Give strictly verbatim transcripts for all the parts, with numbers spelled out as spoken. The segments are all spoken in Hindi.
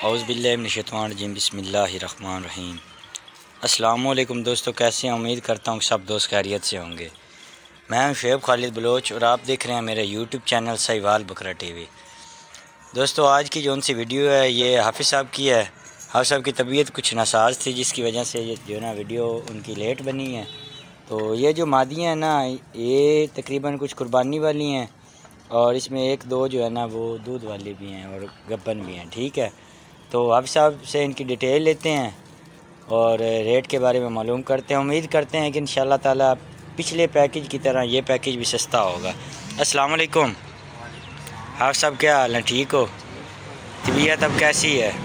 औज़ुबिल्लाहिमिनश्शैतानिर्रजीम बिस्मिल्लाहिर्रहमानिर्रहीम। अस्सलामुअलैकुम दोस्तों, कैसे हैं? उम्मीद करता हूँ सब दोस्त खैरियत से होंगे। मैं हूं शुएब खालिद बलोच और आप देख रहे हैं मेरा यूट्यूब चैनल साहिवाल बकरा टीवी। दोस्तों, आज की जो सी वीडियो है ये हाफिज़ साहब की है। हाफिज़ साहब की तबीयत कुछ नासाज थी जिसकी वजह से ये जो है ना वीडियो उनकी लेट बनी है। तो ये जो मादियाँ हैं ना, ये तकरीबन कुछ कुर्बानी वाली हैं और इसमें एक दो जो है ना वो दूध वाली भी हैं और गब्बन भी हैं। ठीक है, तो हाफिज़ साहब से इनकी डिटेल लेते हैं और रेट के बारे में मालूम करते हैं। उम्मीद करते हैं कि इंशाल्लाह ताला पिछले पैकेज की तरह ये पैकेज भी सस्ता होगा। अस्सलाम वालेकुम हाफिज़ साहब, क्या हाल है? ठीक हो? तबीयत अब कैसी है?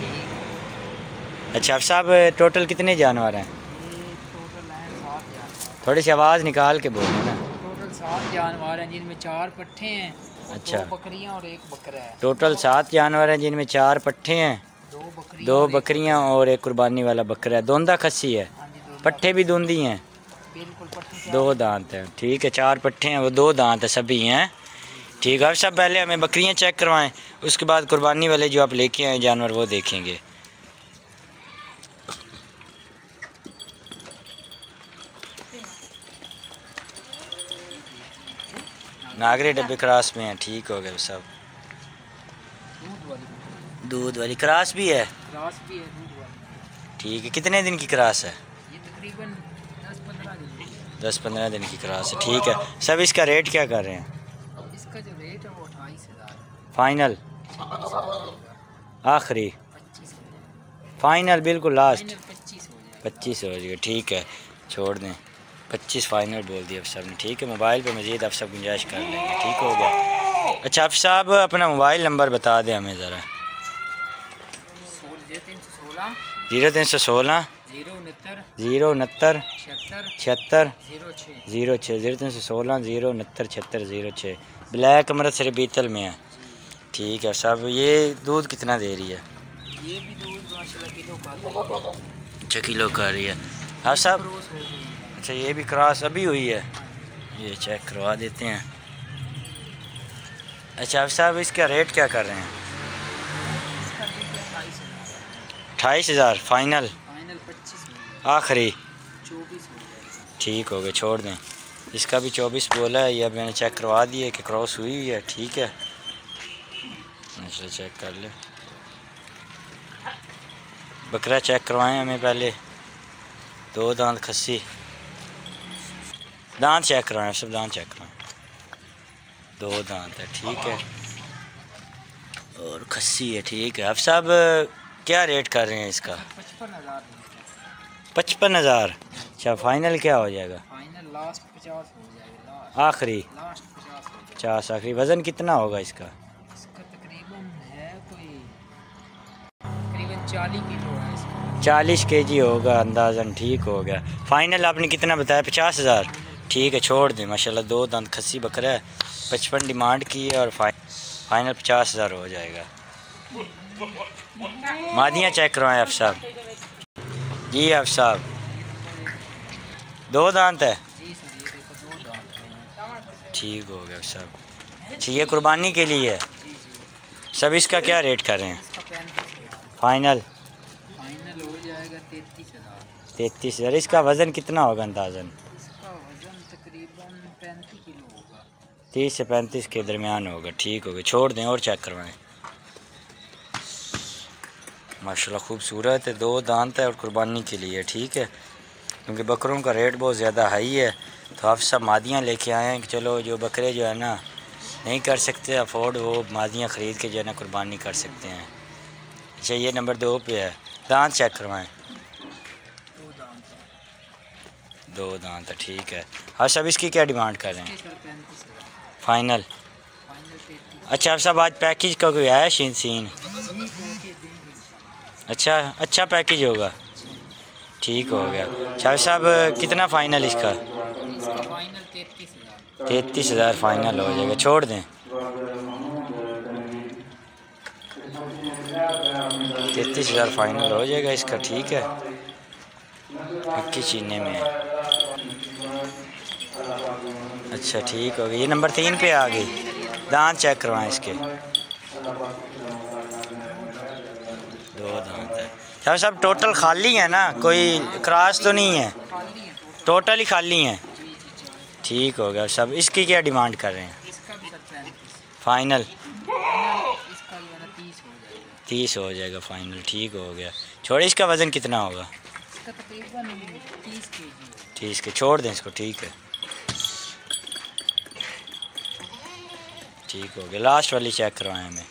अच्छा हाफिज़ साहब, टोटल कितने जानवर हैं? थोड़ी सी आवाज़ निकाल के बोलो ना। टोटल सात जानवर हैं जिनमें चार पट्ठे हैं। अच्छा, दो बकरियां और एक बकरा है। टोटल सात जानवर हैं जिनमें चार पट्ठे हैं, दो बकरियां दो और बकरियां और एक कुर्बानी वाला बकरा है। दोंदा खस्सी है, हाँ जी, दो पट्ठे भी दूंदी हैं, बिल्कुल पट्ठे दो दांत हैं। ठीक है, चार पट्ठे हैं, वो दो दांत है, सभी हैं। ठीक है, अब सब पहले हमें बकरियां चेक करवाएं, उसके बाद कुर्बानी वाले जो आप लेके आए जानवर वो देखेंगे। नागरे डब्बे क्रास में हैं। ठीक हो गए सब। दूध वाली दूध वाली क्रास भी है? क्रास भी है, दूध वाली। ठीक है, कितने दिन की क्रास है? ये तकरीबन दस पंद्रह दिन की। दस पंद्रह दिन की क्रास है। ठीक है, सब इसका रेट क्या कर रहे हैं? इसका जो रेट है वो अट्ठाईस हज़ार फाइनल आखिरी पच्चीस फाइनल बिल्कुल लास्ट पच्चीस हो जाएगा। पच्चीस हो जाएगा। ठीक है, छोड़ दें, पच्चीस फाइनल बोल दिया आप सब ने। ठीक है, मोबाइल पे मज़ीद आप सब गुंजाइश कर लेंगे। ठीक हो गया। अच्छा आप साहब, अपना मोबाइल नंबर बता दें हमें ज़रा। जीरो तीन सौ सोलह ज़ीरो उनहत्तर छिहत्तर ज़ीरो छः ज़ीरो तीन सौ सोलह ज़ीरो उनहत्तर छिहत्तर ज़ीरो छः। ब्लैक अमृतसर बीतल में है। ठीक है साहब, ये दूध कितना दे रही है? ये भी दूध माशाल्लाह किलो का है। अच्छा, किलो का रही है। हाँ साहब, अच्छा ये भी क्रॉस अभी हुई है, ये चेक करवा देते हैं। अच्छा अब साहब, इसका रेट क्या कर रहे हैं? अट्ठाईस हज़ार फाइनल आखिरी ठीक हो गए, छोड़ दें। इसका भी चौबीस बोला है, ये अब मैंने चेक करवा दिया कि क्रॉस हुई हुई है। ठीक है, अच्छा चेक कर ले। बकरा चेक करवाएं हमें पहले। दो दांत खस्सी, दांत चेक करवाएं, सब दांत चेक करवाएं। दो दांत है। ठीक है, और खस्सी है। ठीक है, अब साहब क्या रेट कर रहे हैं इसका? पचपन हज़ार पचपन हज़ार अच्छा, फाइनल क्या हो जाएगा? फाइनल लास्ट पचास हो जाएगा। आखिरी लास्ट पचास हो जाएगा। पचास आखिरी। वज़न कितना होगा इसका? इसका तकरीबन है कोई तकरीबन चालीस किलो है इसका। चालीस के जी होगा अंदाज़न। ठीक हो गया, फाइनल आपने कितना बताया? पचास हज़ार ठीक है, छोड़ दें। माशाल्लाह दो दांत खस्सी बकरा है, पचपन डिमांड की है और फाइनल पचास हज़ार हो जाएगा। मादियाँ चेक करवाएं आप साहब। जी आप साहब, दो दांत है। ठीक हो गया साहब। अच्छा, ये कुर्बानी के लिए है सब। इसका क्या रेट कर रहे हैं? फाइनल फाइनल हो जाएगा तैंतीस हज़ार तैंतीस हज़ार। इसका वज़न कितना होगा अंदाज़न? इसका वज़न तकरीबन पैंतीस किलो होगा। तीस से पैंतीस के दरमियान होगा। ठीक हो गया, छोड़ दें और चेक करवाएं। माशाल्लाह खूबसूरत है, दो दांत है और कुर्बानी के लिए। ठीक है, क्योंकि बकरों का रेट बहुत ज़्यादा हाई है, तो आप सब मादियाँ लेके आए हैं कि चलो जो बकरे जो है ना नहीं कर सकते अफोर्ड, वो मादियाँ ख़रीद के जो है ना कुर्बानी कर सकते हैं। अच्छा, ये नंबर दो पे है। दांत चेक करवाएं। दो दांत दो दांत है। ठीक है, हाँ सब इसकी क्या डिमांड कर रहे हैं? फाइनल अच्छा आप सब, आज पैकेज का कोई आया सीन सीन? अच्छा अच्छा पैकेज होगा। ठीक हो गया। शाह साहब कितना फ़ाइनल इसका? तैंतीस हज़ार फाइनल हो जाएगा, छोड़ दें। तैंतीस हज़ार फाइनल हो जाएगा इसका। ठीक है, इक्की चीने में है। अच्छा ठीक हो गया, ये नंबर तीन पे आ गई। दांत चेक करवाएं इसके। दो दांत है। सब सब टोटल खाली है ना, कोई क्रॉस तो नहीं है? खाली है, टोटल ही खाली हैं। जी जी चार। ठीक हो गया। सब इसकी क्या डिमांड कर रहे हैं? इसका भी सर पैंतीस। फाइनल इसका भी वाला तीस हो जाएगा। तीस हो जाएगा फाइनल। ठीक हो गया। छोड़े, इसका वज़न कितना होगा? इसका तकरीबन तीस के जी। ठीक है, छोड़ दें इसको। ठीक है, ठीक हो गया। लास्ट वाली चेक करवाएं हमें।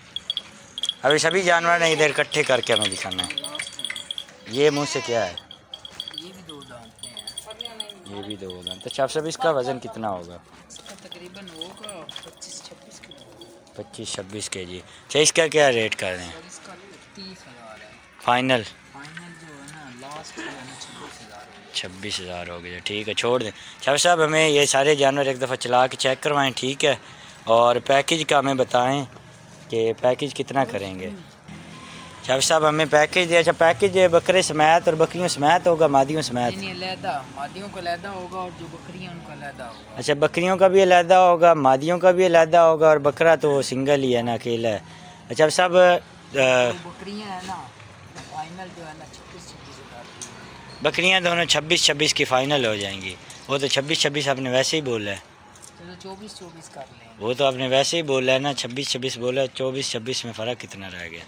अभी सभी जानवर ने इधर इकट्ठे करके हमें दिखाना है। ये मुँह से क्या है? ये भी दो दांत हैं। ये भी दो दांत। अच्छा, सब इसका वज़न कितना होगा? इसका तकरीबन होगा पच्चीस छब्बीस किलो। पच्चीस छब्बीस के जी। अच्छा, इसका क्या रेट कर रहे हैं? और इसका तीस हज़ार है फाइनल? फाइनल जो है ना, लास्ट जो है ना छब्बीस हज़ार छब्बीस हज़ार हो गया। ठीक है, छोड़ दें। शाह साहब, हमें ये सारे जानवर एक दफ़ा चला के चेक करवाएं। ठीक है, और पैकेज का हमें बताएं कि पैकेज कितना करेंगे। शाह साहब, हमें पैकेज दे। अच्छा, पैकेज बकरे समेत और बकरियों समेत होगा, मादियों समेत? नहीं, अलहदा मादियों का अलहदा होगा और जो बकरियां उनका अलहदा होगा। अच्छा, बकरियों का भी अलहदा होगा, मादियों का भी अलहदा होगा, और बकरा तो सिंगल ही है ना, अकेला है। अच्छा साहब, बकरियां है ना, फाइनल जो है ना छब्बीस छब्बीस हज़ार। बकरियां दोनों छब्बीस छब्बीस की फ़ाइनल हो जाएंगी। वो तो छब्बीस छब्बीस आपने वैसे ही बोला है। चलो चौबीस चौबीस कर लें। वो तो आपने वैसे ही बोला है ना, छब्बीस छब्बीस बोला। चौबीस छब्बीस में फ़र्क कितना रह गया?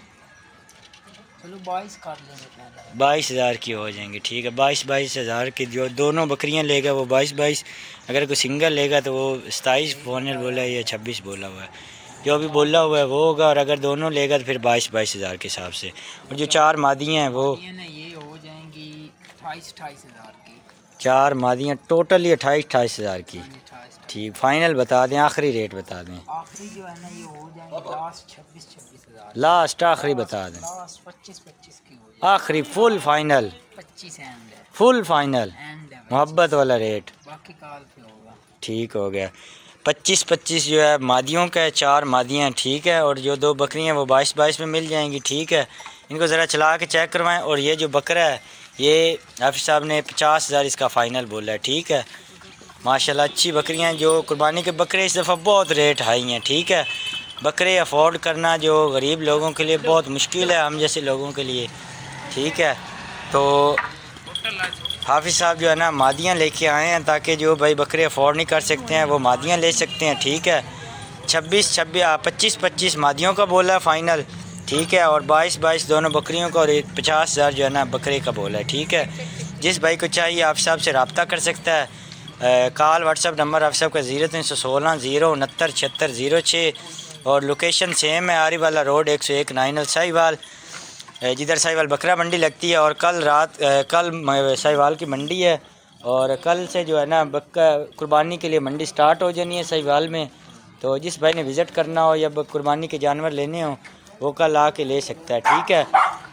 चलो बाईस कर लेंगे। बाईस हज़ार की हो जाएंगी। ठीक है, बाईस बाईस हज़ार की जो दोनों बकरियां लेगा वो बाईस बाईस। अगर कोई सिंगल लेगा तो वो सताईस फाइनल बोला है या छब्बीस बोला हुआ है। जो भी बोला हुआ है वो होगा, और अगर दोनों लेगा तो फिर बाईस बाईस हज़ार के हिसाब से। और जो चार मादियाँ हैं वो ये ना ये हो जाएंगी अट्ठाईस अट्ठाईस हज़ार की। चार मादियाँ टोटली अट्ठाईस अट्ठाईस हज़ार की। ठीक, फाइनल बता दें, आखिरी रेट बता दें। आखिरी जो है ना ये हो जाएंगे लास्ट छब्बीस छब्बीस हज़ार। लास्ट आखिरी बता दें। लास्ट पच्चीस पच्चीस की हो जाएगी। आखिरी फुल फाइनल? पच्चीस एंड है। फुल फाइनल एंड है, मोहब्बत वाला रेट। बाकी काल पे होगा। ठीक हो गया। पच्चीस पच्चीस जो है मादियों का है, चार मादियाँ। ठीक है, और जो दो बकरियाँ वो बाईस बाईस में मिल जाएंगी। ठीक है, इनको ज़रा चला के चेक करवाएं। और ये जो बकरा है ये हाफिज़ साहब ने पचास हज़ार इसका फ़ाइनल बोला है। ठीक है, माशाल्लाह अच्छी बकरियाँ। जो कुर्बानी के बकरे इस दफ़ा बहुत रेट हाई हैं। ठीक है, बकरे अफोर्ड करना जो गरीब लोगों के लिए बहुत मुश्किल है, हम जैसे लोगों के लिए। ठीक है, तो हाफिज़ साहब जो है ना मादियाँ लेके आए हैं ताकि जो भाई बकरे अफोर्ड नहीं कर सकते हैं वो मादियाँ ले सकते हैं। ठीक है, छब्बीस छब्बीस पच्चीस पच्चीस मादियों का बोला है फ़ाइनल। ठीक है, और बाईस बाईस दोनों बकरियों का, और एक पचास हज़ार जो है ना बकरे का बोला है। ठीक है, जिस भाई को चाहिए आप साहब से रब्ता कर सकता है। आ, कॉल व्हाट्सअप नंबर आप साहब का ज़ीरो तीन सौ सोलह ज़ीरो उनहत्तर छिहत्तर ज़ीरो छः, और लोकेशन सेम है, आरी वाला रोड एक सौ एक नाइनल साहिवाल, जिधर साहिवाल बकरा मंडी लगती है। और कल रात कल साहिवाल की मंडी है, और कल से जो है ना बक्का कुर्बानी के लिए मंडी स्टार्ट हो जानी है साहिवाल में। तो जिस भाई ने विज़िट करना हो या कुर्बानी के जानवर लेने हो वो कल आके ले सकता है। ठीक है,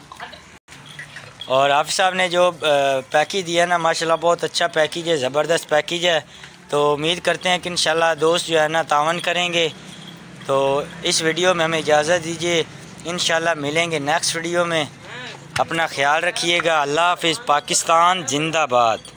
और हाफिज़ साहब ने जो पैकेज दिया ना माशाल्लाह बहुत अच्छा पैकेज है, ज़बरदस्त पैकेज है। तो उम्मीद करते हैं कि इंशाल्लाह दोस्त जो है ना तावन करेंगे। तो इस वीडियो में हमें इजाज़त दीजिए, इंशाल्लाह मिलेंगे नेक्स्ट वीडियो में। अपना ख्याल रखिएगा। अल्लाह हाफिज़। पाकिस्तान जिंदाबाद।